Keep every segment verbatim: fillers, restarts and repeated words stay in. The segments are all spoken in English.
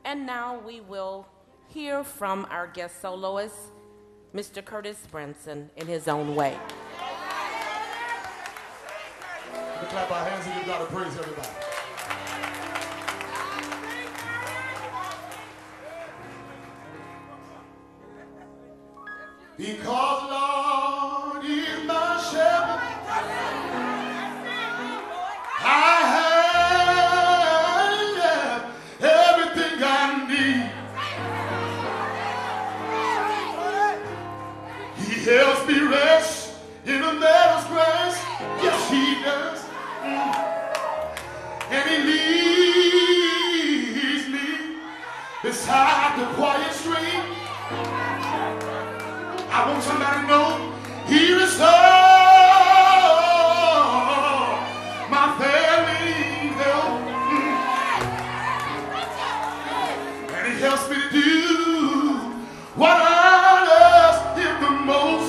And now we will hear from our guest soloist, Mister Curtis Branson, in his own way. We'll clap our hands and give God a praise, everybody. Because Lord is my shepherd, I have everything I need. He helps me rest in the meadow's grass. Yes, he does. And he leads me beside the quiet stream. I want somebody to know he restores my failing health. And he helps me to do what I love him the most.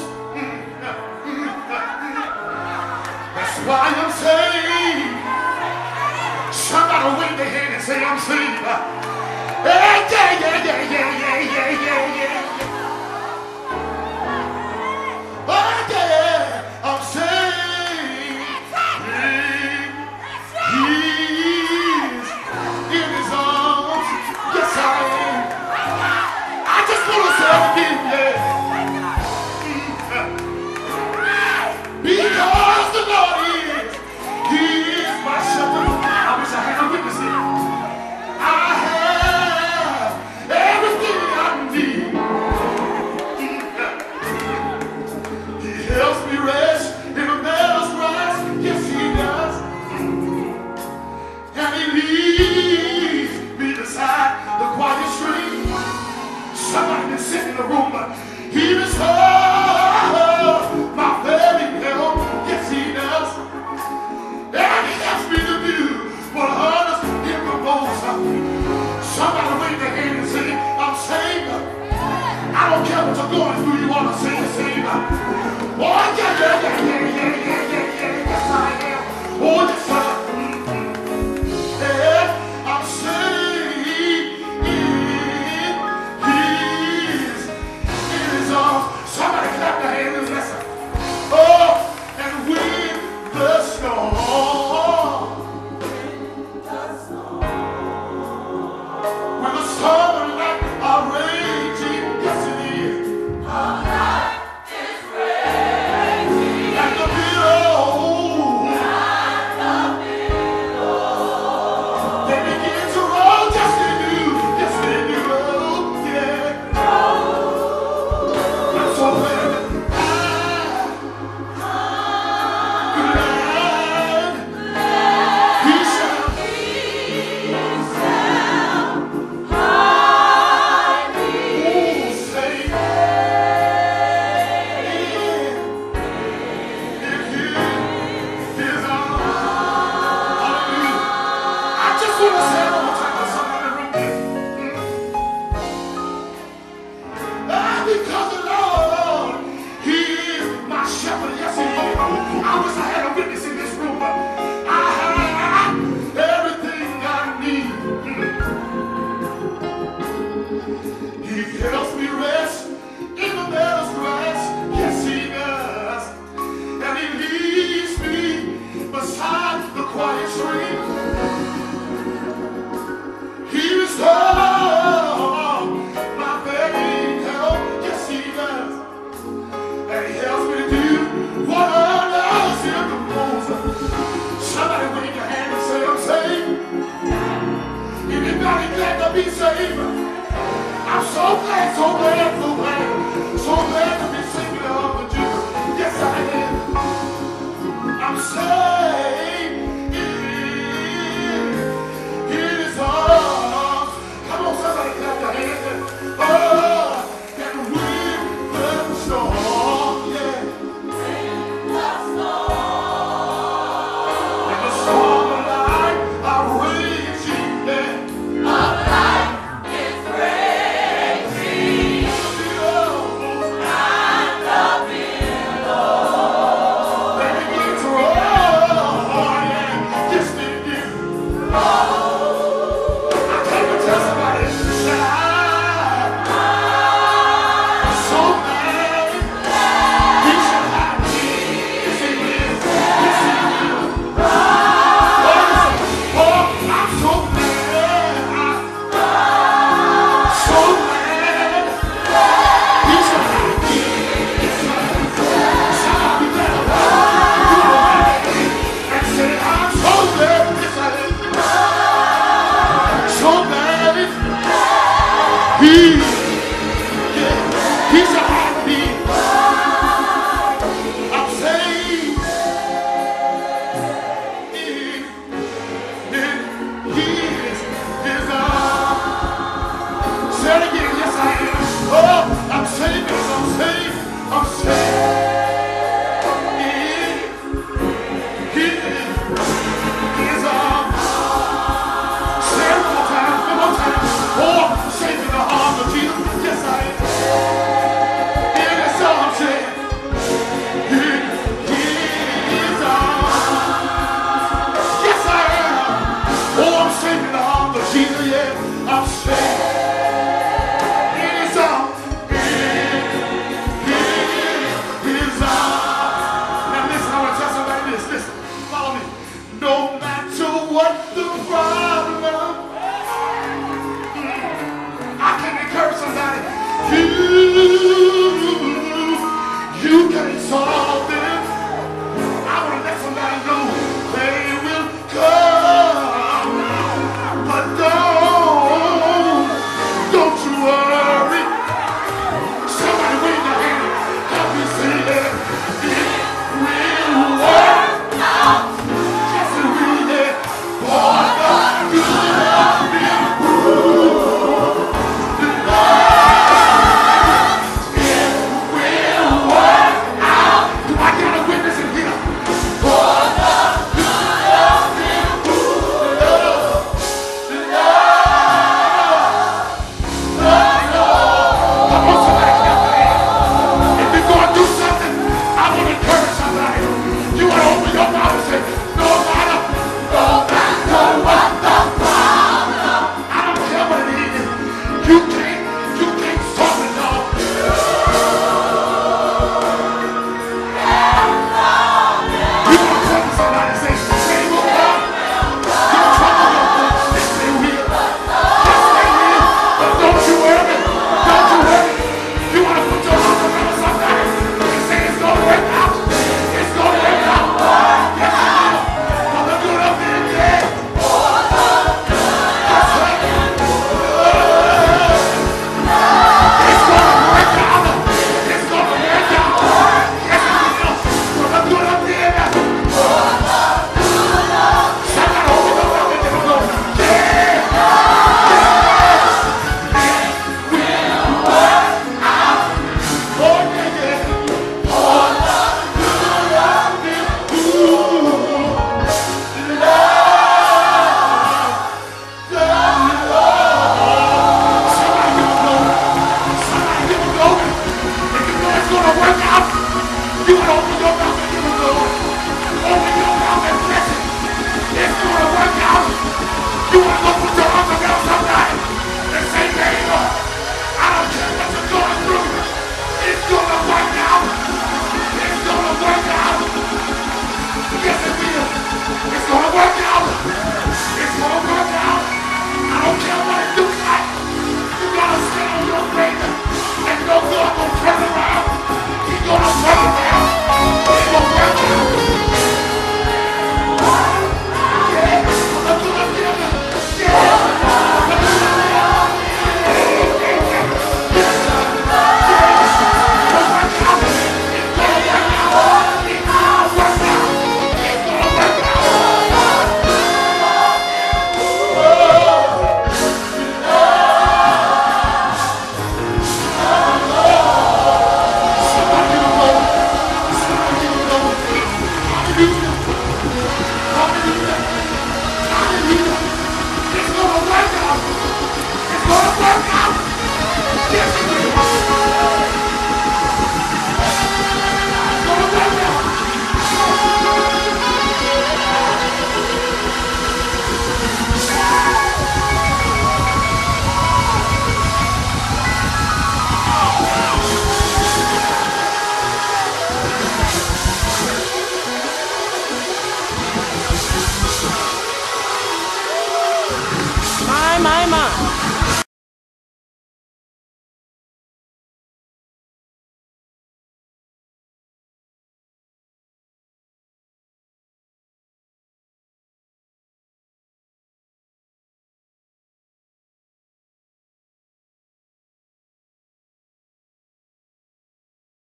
That's why I'm saved. Somebody wave their hand and say I'm saved. Yeah, yeah, yeah, yeah, yeah, yeah, yeah, yeah, yeah. Oh yeah, I'm saved. He's in his arms. Yes, I am. I just want to say it again, yeah. Because the Lord is, he is my shepherd. I wish I had a witness here. I have everything I need. He helps me rest in the meadow's grass. Yes, he does. And he leads me beside the quiet stream. Somebody can sit in the room, but he restores my failing health. Yes, he does. And he helps me to do what others in the most. Somebody wave their hand and say, I'm saved. I don't care what you're going through, you want to say the same. Oh, yeah, yeah, yeah, yeah, yeah, yeah, yeah, yeah, yes, I am. Oh, yes, sir. Yeah, I'm saved in his, in his arms. Somebody clap their hands and listen. Oh, and when the storm, when the storm and light are raging, yes it is. And the billows, they begin to roll, yes they do, yes they do, yeah. I'm so glad that I, he shall, say, because the Lord, he is my shepherd. Yes, he is. I wish I had a witness in this room, but I have everything I need. He helps me rest in the meadow's grass. Yes, he does. And he leads me beside the quiet stream. He restores my failing health. Yes, he does. And he helps me to do what others in the most. Somebody wave your hand and say, I'm saved. Anybody glad to be saved? I'm so glad, so glad, so glad, so glad.